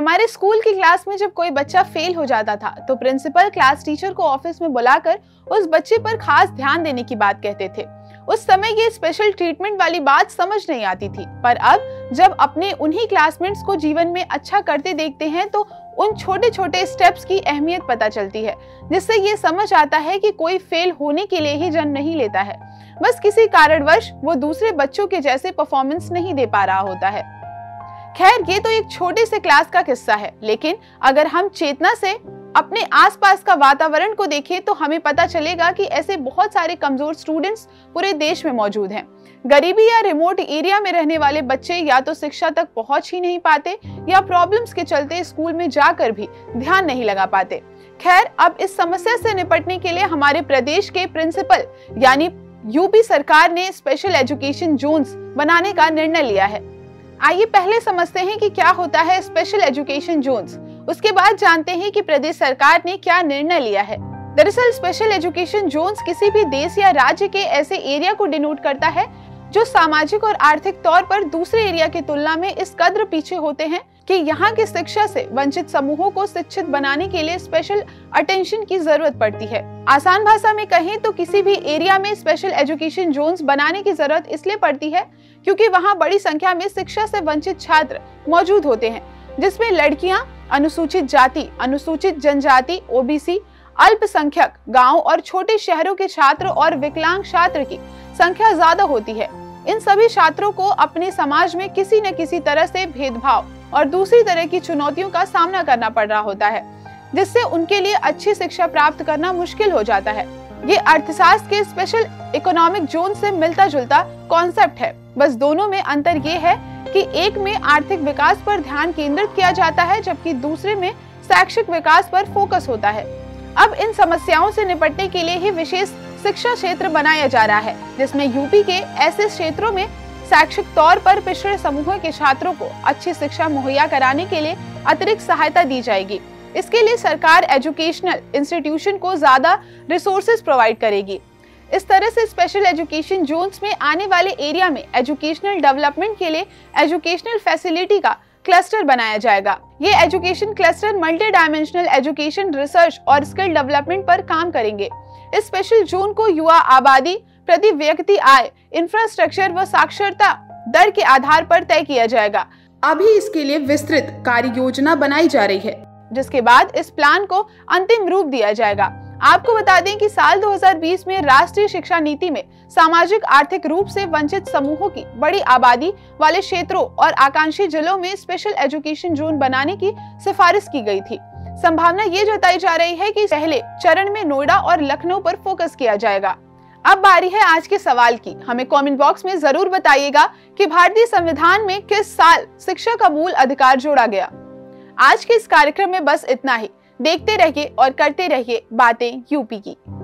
हमारे स्कूल की क्लास में जब कोई बच्चा फेल हो जाता था तो प्रिंसिपल क्लास टीचर को ऑफिस में बुलाकर उस बच्चे पर खास ध्यान देने की बात कहते थे। उस समय ये स्पेशल ट्रीटमेंट वाली बात समझ नहीं आती थी, पर अब जब अपने उन्हीं क्लासमेट्स को जीवन में अच्छा करते देखते हैं तो उन छोटे छोटे स्टेप्स की अहमियत पता चलती है, जिससे ये समझ आता है कि कोई फेल होने के लिए ही जन्म नहीं लेता है, बस किसी कारणवश वो दूसरे बच्चों के जैसे परफॉर्मेंस नहीं दे पा रहा होता है। खैर, ये तो एक छोटे से क्लास का किस्सा है, लेकिन अगर हम चेतना से अपने आसपास का वातावरण को देखें तो हमें पता चलेगा कि ऐसे बहुत सारे कमजोर स्टूडेंट्स पूरे देश में मौजूद हैं। गरीबी या रिमोट एरिया में रहने वाले बच्चे या तो शिक्षा तक पहुंच ही नहीं पाते या प्रॉब्लम्स के चलते स्कूल में जाकर भी ध्यान नहीं लगा पाते। खैर, अब इस समस्या से निपटने के लिए हमारे प्रदेश के प्रिंसिपल यानी यूपी सरकार ने स्पेशल एजुकेशन जोन्स बनाने का निर्णय लिया है। आइए पहले समझते हैं कि क्या होता है स्पेशल एजुकेशन जोन्स, उसके बाद जानते हैं कि प्रदेश सरकार ने क्या निर्णय लिया है। दरअसल स्पेशल एजुकेशन जोन्स किसी भी देश या राज्य के ऐसे एरिया को डिनोट करता है जो सामाजिक और आर्थिक तौर पर दूसरे एरिया की तुलना में इस कदर पीछे होते हैं कि यहाँ की शिक्षा से वंचित समूहों को शिक्षित बनाने के लिए स्पेशल अटेंशन की जरूरत पड़ती है। आसान भाषा में कहें तो किसी भी एरिया में स्पेशल एजुकेशन जोन्स बनाने की जरूरत इसलिए पड़ती है क्योंकि वहाँ बड़ी संख्या में शिक्षा से वंचित छात्र मौजूद होते हैं, जिसमें लड़कियां, अनुसूचित जाति, अनुसूचित जनजाति, ओबीसी, अल्पसंख्यक, गांव और छोटे शहरों के छात्र और विकलांग छात्र की संख्या ज्यादा होती है। इन सभी छात्रों को अपने समाज में किसी न किसी तरह से भेदभाव और दूसरी तरह की चुनौतियों का सामना करना पड़ रहा होता है, जिससे उनके लिए अच्छी शिक्षा प्राप्त करना मुश्किल हो जाता है। ये अर्थशास्त्र के स्पेशल इकोनॉमिक जोन से मिलता जुलता कॉन्सेप्ट है, बस दोनों में अंतर ये है कि एक में आर्थिक विकास पर ध्यान केंद्रित किया जाता है जबकि दूसरे में शैक्षिक विकास पर फोकस होता है। अब इन समस्याओं से निपटने के लिए ही विशेष शिक्षा क्षेत्र बनाया जा रहा है, जिसमें यूपी के ऐसे क्षेत्रों में शैक्षिक तौर पर पिछड़े समूहों के छात्रों को अच्छी शिक्षा मुहैया कराने के लिए अतिरिक्त सहायता दी जाएगी। इसके लिए सरकार एजुकेशनल इंस्टीट्यूशन को ज्यादा रिसोर्सेज प्रोवाइड करेगी। इस तरह से स्पेशल एजुकेशन जोन्स में आने वाले एरिया में एजुकेशनल डेवलपमेंट के लिए एजुकेशनल फैसिलिटी का क्लस्टर बनाया जाएगा। ये education cluster multi dimensional education, research और स्किल डेवलपमेंट पर काम करेंगे। इस स्पेशल जोन को युवा आबादी, प्रति व्यक्ति आय, इंफ्रास्ट्रक्चर व साक्षरता दर के आधार पर तय किया जाएगा। अभी इसके लिए विस्तृत कार्य योजना बनाई जा रही है, जिसके बाद इस प्लान को अंतिम रूप दिया जाएगा। आपको बता दें कि साल 2020 में राष्ट्रीय शिक्षा नीति में सामाजिक आर्थिक रूप से वंचित समूहों की बड़ी आबादी वाले क्षेत्रों और आकांक्षी जिलों में स्पेशल एजुकेशन जोन बनाने की सिफारिश की गई थी। संभावना ये जताई जा रही है कि पहले चरण में नोएडा और लखनऊ पर फोकस किया जाएगा। अब बारी है आज के सवाल की। हमें कमेंट बॉक्स में जरूर बताइएगा कि भारतीय संविधान में किस साल शिक्षा का मूल अधिकार जोड़ा गया। आज के इस कार्यक्रम में बस इतना ही। देखते रहिए और करते रहिए बातें यूपी की।